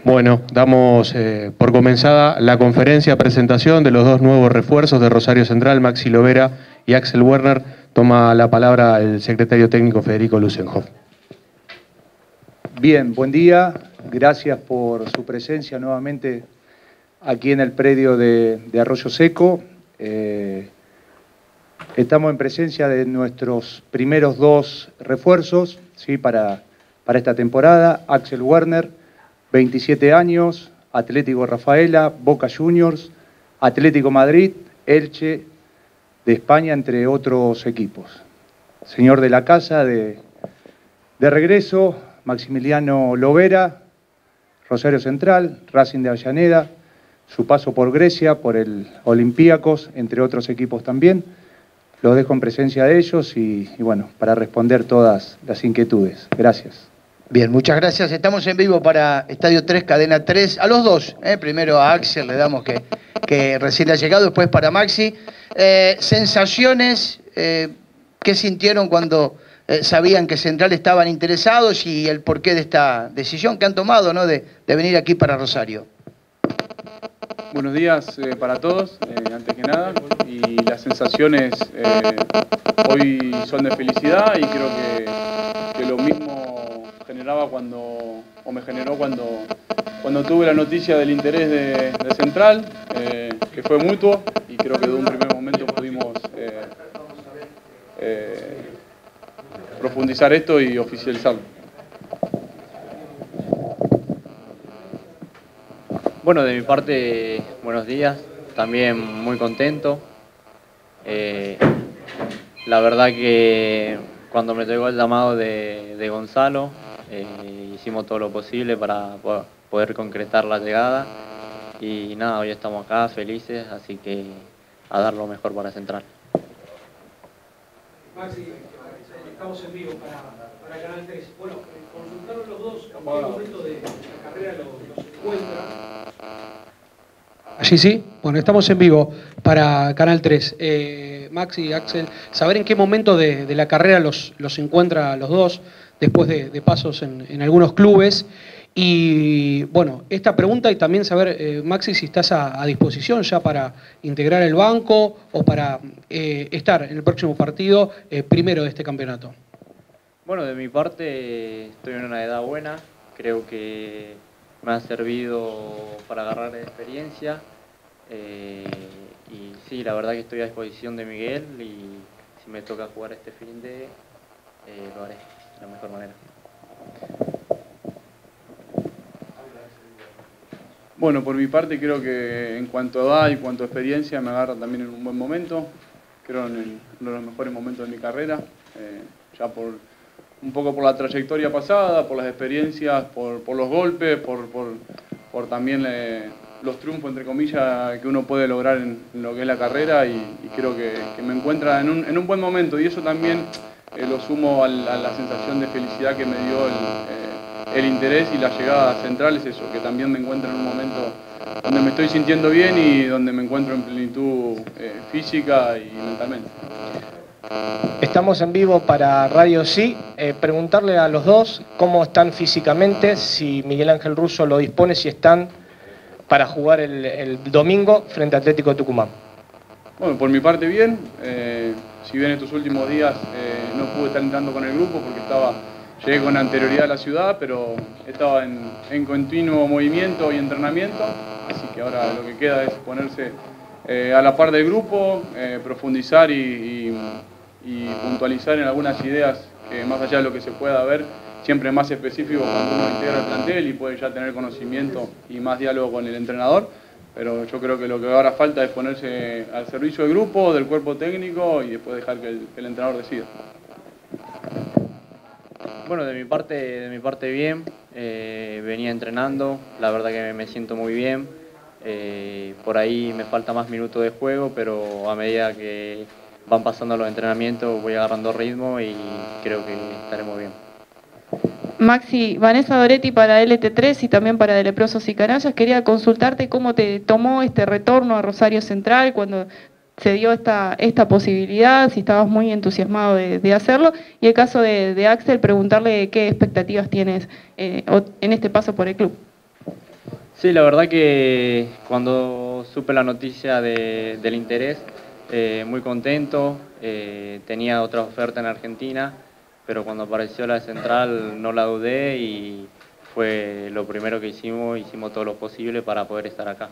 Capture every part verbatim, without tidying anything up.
Bueno, damos eh, por comenzada la conferencia presentación de los dos nuevos refuerzos de Rosario Central, Maxi Lovera y Axel Werner. Toma la palabra el secretario técnico Federico Lusenhoff. Bien, buen día. Gracias por su presencia nuevamente aquí en el predio de, de Arroyo Seco. Eh, estamos en presencia de nuestros primeros dos refuerzos, ¿sí? para, para esta temporada. Axel Werner, veintisiete años, Atlético Rafaela, Boca Juniors, Atlético Madrid, Elche de España, entre otros equipos. Señor de la casa, de, de regreso, Maximiliano Lovera, Rosario Central, Racing de Avellaneda, su paso por Grecia, por el Olympiacos, entre otros equipos también. Los dejo en presencia de ellos y, y bueno, para responder todas las inquietudes. Gracias. Bien, muchas gracias. Estamos en vivo para Estadio tres, Cadena tres. A los dos, ¿eh? Primero a Axel, le damos que, que recién ha llegado, después para Maxi. Eh, sensaciones, eh, ¿qué sintieron cuando eh, sabían que Central estaban interesados y el porqué de esta decisión que han tomado, ¿no? de, de venir aquí para Rosario? Buenos días eh, para todos, eh, antes que nada, y las sensaciones eh, hoy son de felicidad y creo que, que lo mismo generaba cuando, o me generó cuando, cuando tuve la noticia del interés de, de Central, eh, que fue mutuo y creo que de un primer momento pudimos eh, eh, profundizar esto y oficializarlo. Bueno, de mi parte, buenos días, también muy contento. Eh, la verdad que cuando me llegó el llamado de, de Gonzalo, eh, hicimos todo lo posible para poder concretar la llegada. Y nada, hoy estamos acá felices, así que a dar lo mejor para Central. Maxi, estamos en vivo para, para Canal tres. Bueno, consultaron los dos en qué momento de la carrera los, los encuentra. Allí sí, bueno, estamos en vivo para Canal tres. Eh, Maxi y Axel, saber en qué momento de, de la carrera los, los encuentra a los dos, después de, de pasos en, en algunos clubes. Y bueno, esta pregunta y también saber, eh, Maxi, si estás a, a disposición ya para integrar el banco o para eh, estar en el próximo partido eh, primero de este campeonato. Bueno, de mi parte estoy en una edad buena, creo que me ha servido para agarrar experiencia eh, y sí, la verdad que estoy a disposición de Miguel y si me toca jugar este fin de eh, lo haré de la mejor manera. Bueno, por mi parte creo que en cuanto a edad y cuanto a experiencia me agarra también en un buen momento, creo en el, uno de los mejores momentos de mi carrera, eh, ya por un poco por la trayectoria pasada, por las experiencias, por, por los golpes, por, por, por también eh, los triunfos, entre comillas, que uno puede lograr en, en lo que es la carrera y, y creo que, que me encuentra en un, en un buen momento y eso también eh, lo sumo a la, a la sensación de felicidad que me dio el, eh, el interés y la llegada a Central, es eso, que también me encuentro en un momento donde me estoy sintiendo bien y donde me encuentro en plenitud eh, física y mentalmente. Estamos en vivo para Radio Sí. Eh, preguntarle a los dos cómo están físicamente, si Miguel Ángel Russo lo dispone, si están para jugar el, el domingo frente a Atlético de Tucumán. Bueno, por mi parte bien. Eh, si bien estos últimos días eh, no pude estar entrando con el grupo porque estaba, llegué con anterioridad a la ciudad, pero estaba en, en continuo movimiento y entrenamiento, así que ahora lo que queda es ponerse eh, a la par del grupo, eh, profundizar y, y y puntualizar en algunas ideas que más allá de lo que se pueda ver, siempre más específico cuando uno integra el plantel y puede ya tener conocimiento y más diálogo con el entrenador, pero yo creo que lo que ahora falta es ponerse al servicio del grupo, del cuerpo técnico y después dejar que el, que el entrenador decida. Bueno, de mi parte, de mi parte bien, eh, venía entrenando, la verdad que me siento muy bien, eh, por ahí me falta más minutos de juego, pero a medida que van pasando los entrenamientos, voy agarrando ritmo y creo que estaremos bien. Maxi, Vanessa Doretti para L T tres y también para De Leprosos y Canallas. Quería consultarte cómo te tomó este retorno a Rosario Central cuando se dio esta, esta posibilidad, si estabas muy entusiasmado de, de hacerlo. Y el caso de, de Axel, preguntarle qué expectativas tienes eh, en este paso por el club. Sí, la verdad que cuando supe la noticia de, del interés, eh, muy contento, eh, tenía otra oferta en Argentina, pero cuando apareció la de Central no la dudé y fue lo primero que hicimos, hicimos todo lo posible para poder estar acá.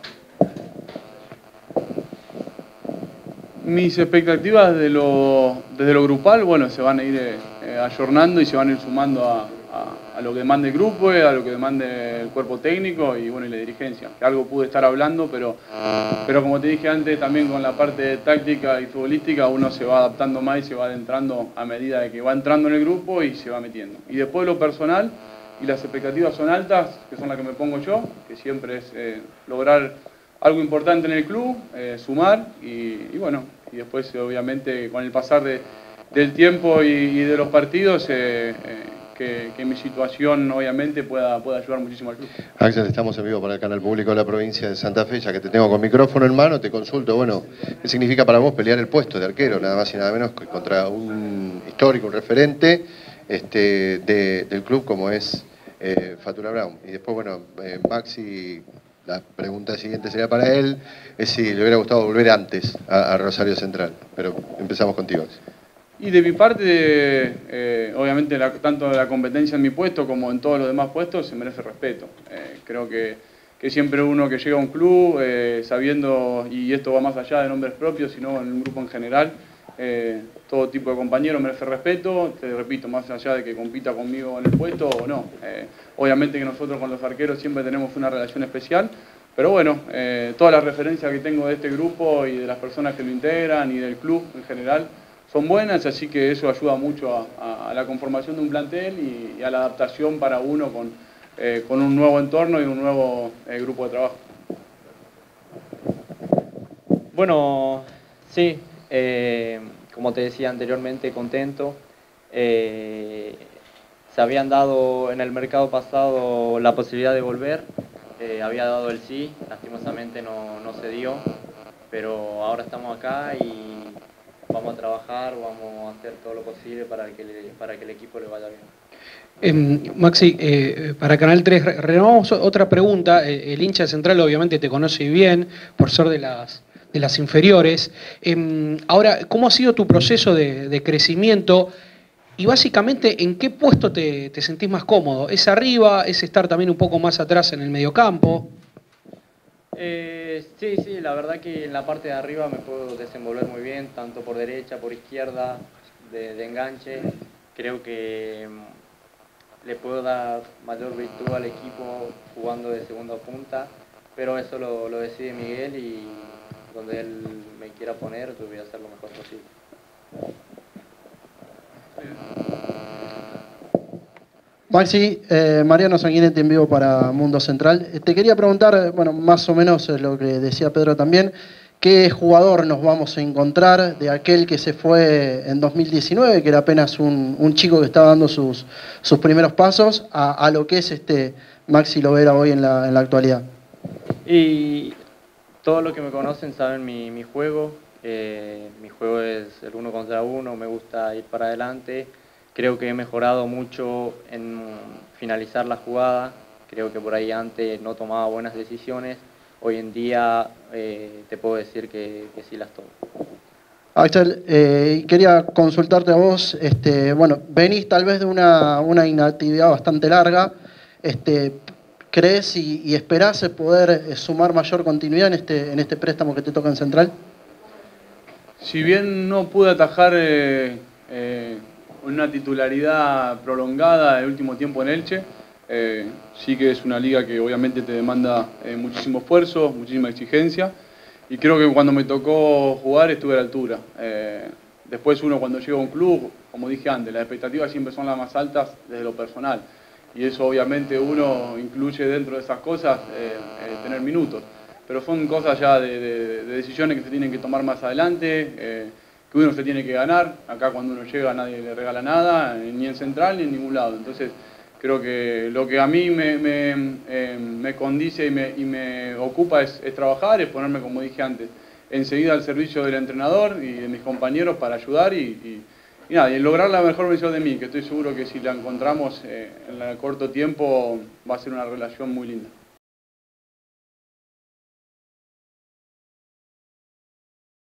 Mis expectativas de lo, desde lo grupal, bueno, se van a ir eh, ayornando y se van a ir sumando a, a, a lo que demande el grupo, a lo que demande el cuerpo técnico y, bueno, y la dirigencia. Que algo pude estar hablando, pero, pero como te dije antes, también con la parte táctica y futbolística uno se va adaptando más y se va adentrando a medida de que va entrando en el grupo y se va metiendo. Y después lo personal, y las expectativas son altas, que son las que me pongo yo, que siempre es eh, lograr algo importante en el club, eh, sumar y, y bueno, y después obviamente con el pasar de, del tiempo y, y de los partidos, eh, eh, que, que mi situación obviamente pueda, pueda ayudar muchísimo al club. Axel, estamos en vivo para el canal público de la provincia de Santa Fe, ya que te tengo con micrófono en mano, te consulto, bueno, ¿qué significa para vos pelear el puesto de arquero, nada más y nada menos que contra un histórico, un referente este, de, del club como es eh, Fatula Brown? Y después, bueno, eh, Maxi, la pregunta siguiente sería para él, es si le hubiera gustado volver antes a, a Rosario Central, pero empezamos contigo. Y de mi parte, eh, obviamente la, tanto la competencia en mi puesto como en todos los demás puestos se merece respeto. Eh, creo que, que siempre uno que llega a un club eh, sabiendo, y esto va más allá de nombres propios, sino en un grupo en general, eh, todo tipo de compañeros merece respeto, te repito, más allá de que compita conmigo en el puesto o no. Eh, obviamente que nosotros con los arqueros siempre tenemos una relación especial, pero bueno, eh, todas las referencias que tengo de este grupo y de las personas que lo integran y del club en general son buenas, así que eso ayuda mucho a, a, a la conformación de un plantel y, y a la adaptación para uno con, eh, con un nuevo entorno y un nuevo eh, grupo de trabajo. Bueno, sí, eh, como te decía anteriormente, contento. Eh, se habían dado en el mercado pasado la posibilidad de volver, eh, había dado el sí, lastimosamente no, no se dio, pero ahora estamos acá y vamos a trabajar, vamos a hacer todo lo posible para que, le, para que el equipo le vaya bien. Eh, Maxi, eh, para Canal tres, renovamos otra pregunta. Eh, el hincha central obviamente te conoce bien, por ser de las, de las inferiores. Eh, ahora, ¿cómo ha sido tu proceso de, de crecimiento? Y básicamente, ¿en qué puesto te, te sentís más cómodo? ¿Es arriba? ¿Es estar también un poco más atrás en el mediocampo? Eh, sí, sí, la verdad que en la parte de arriba me puedo desenvolver muy bien, tanto por derecha, por izquierda, de, de enganche. Creo que le puedo dar mayor virtud al equipo jugando de segunda punta, pero eso lo, lo decide Miguel y donde él me quiera poner, yo voy a hacer lo mejor posible. Maxi, eh, Mariano Sanguinetti en vivo para Mundo Central. Eh, te quería preguntar, bueno, más o menos lo que decía Pedro también, ¿qué jugador nos vamos a encontrar de aquel que se fue en dos mil diecinueve, que era apenas un, un chico que estaba dando sus, sus primeros pasos, a, a lo que es este Maxi Lovera hoy en la, en la actualidad? Y todos los que me conocen saben mi, mi juego. Eh, mi juego es el uno contra uno, me gusta ir para adelante. Creo que he mejorado mucho en finalizar la jugada. Creo que por ahí antes no tomaba buenas decisiones. Hoy en día eh, te puedo decir que, que sí las tomo. Axel, eh, quería consultarte a vos. Este, bueno, venís tal vez de una, una inactividad bastante larga. Este, ¿Crees y, y esperás poder sumar mayor continuidad en este, en este préstamo que te toca en Central? Si bien no pude atajar eh, eh, una titularidad prolongada el último tiempo en Elche, eh, sí que es una liga que obviamente te demanda eh, muchísimo esfuerzo, muchísima exigencia, y creo que cuando me tocó jugar estuve a la altura. Eh, después uno cuando llega a un club, como dije antes, las expectativas siempre son las más altas desde lo personal, y eso obviamente uno incluye dentro de esas cosas eh, eh, tener minutos. Pero son cosas ya de, de, de decisiones que se tienen que tomar más adelante, eh, que uno se tiene que ganar. Acá cuando uno llega nadie le regala nada, ni en Central ni en ningún lado. Entonces creo que lo que a mí me, me, eh, me condice y me, y me ocupa es, es trabajar, es ponerme, como dije antes, enseguida al servicio del entrenador y de mis compañeros para ayudar y, y, y, nada, y lograr la mejor versión de mí, que estoy seguro que si la encontramos eh, en el corto tiempo va a ser una relación muy linda.